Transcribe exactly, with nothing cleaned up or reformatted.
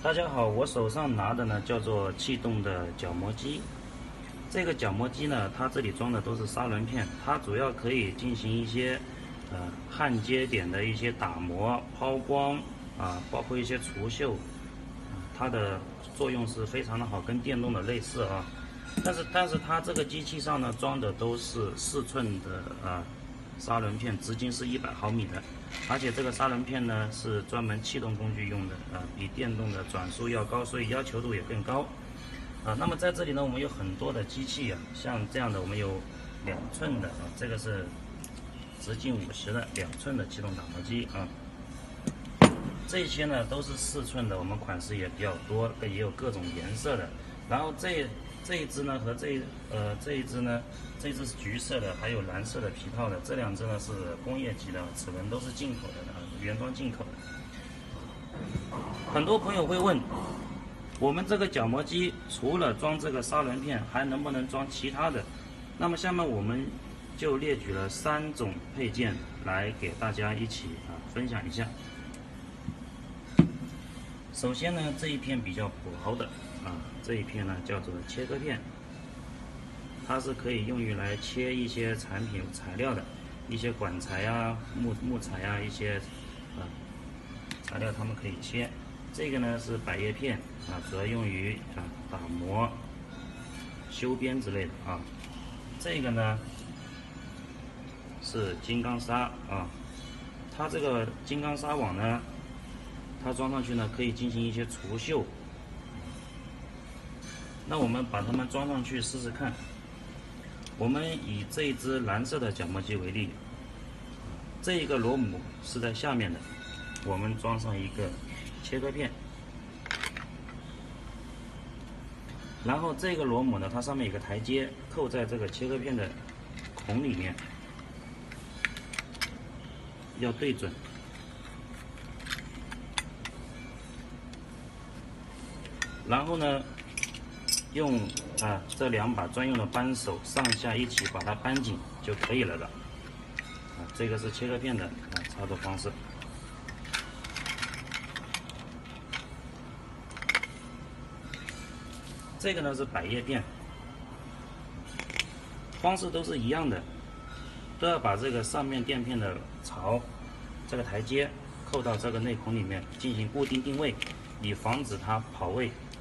大家好，我手上拿的呢叫做气动的角磨机。这个角磨机呢，它这里装的都是砂轮片，它主要可以进行一些呃焊接点的一些打磨、抛光啊，包括一些除锈，它的作用是非常的好，跟电动的类似啊。但是但是它这个机器上呢装的都是四寸的啊砂轮片，直径是一百毫米的。而且这个砂轮片呢是专门气动工具用的啊，比电动的转速要高，所以要求度也更高啊。那么在这里呢，我们有很多的机器啊，像这样的我们有两寸的啊，这个是直径五十的两寸的气动打磨机啊。这些呢都是四寸的，我们款式也比较多，也有各种颜色的。然后这这一只呢和这呃这一只呢，这只是橘色的，还有蓝色的皮套的，这两只呢是工业级的，齿轮都是进口的啊，原装进口的。很多朋友会问，我们这个角磨机除了装这个砂轮片，还能不能装其他的？那么下面我们就列举了三种配件来给大家一起啊分享一下。首先呢，这一片比较薄的啊，这一片呢叫做切割片，它是可以用于来切一些产品材料的，一些管材啊、木木材啊一些啊材料，它们可以切。这个呢是百叶片啊，主要用于啊打磨、修边之类的啊。这个呢是金刚砂啊，它这个金刚砂网呢，它装上去呢可以进行一些除锈。那我们把它们装上去试试看。我们以这一只蓝色的角磨机为例，这一个螺母是在下面的，我们装上一个切割片，然后这个螺母呢，它上面有个台阶，扣在这个切割片的孔里面，要对准。然后呢，用啊这两把专用的扳手上下一起把它扳紧就可以了的。啊，这个是切割片的啊操作方式。这个呢是百叶片，方式都是一样的，都要把这个上面垫片的槽这个台阶扣到这个内孔里面进行固定定位，以防止它跑位